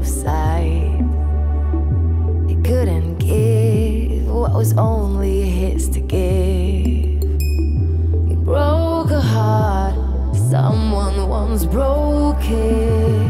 of sight. He couldn't give what was only his to give. He broke a heart someone once broke his.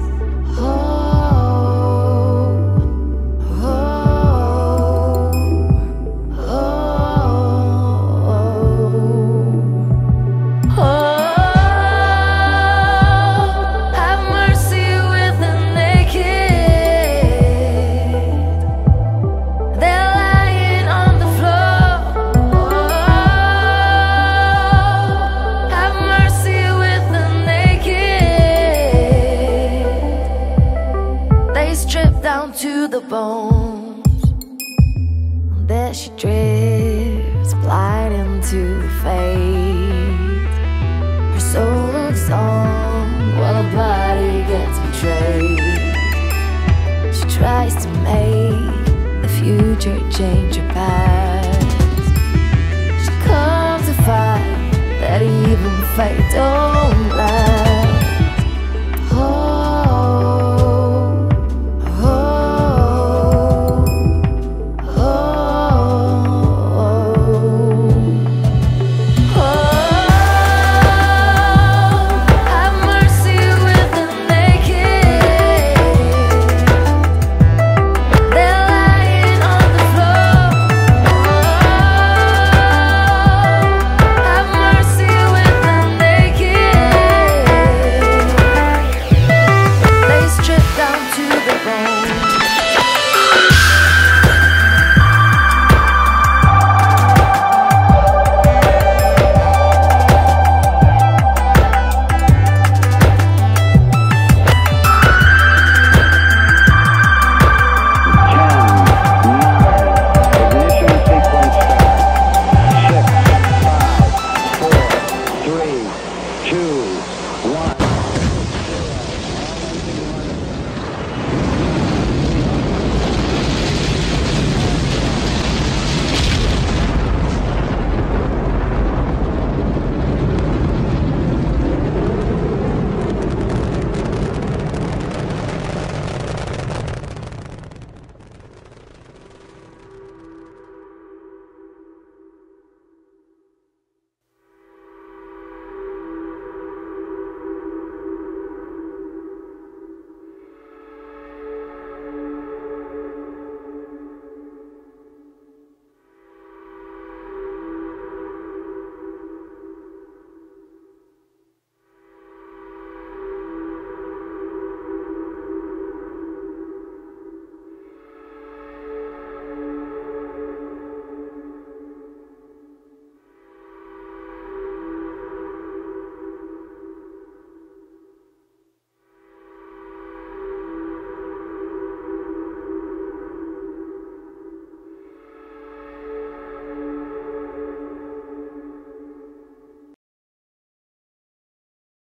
Stripped down to the bones, and there she drifts, blind into fate. Her soul looks on while her body gets betrayed. She tries to make the future change her past. She comes to find that even fate don't last.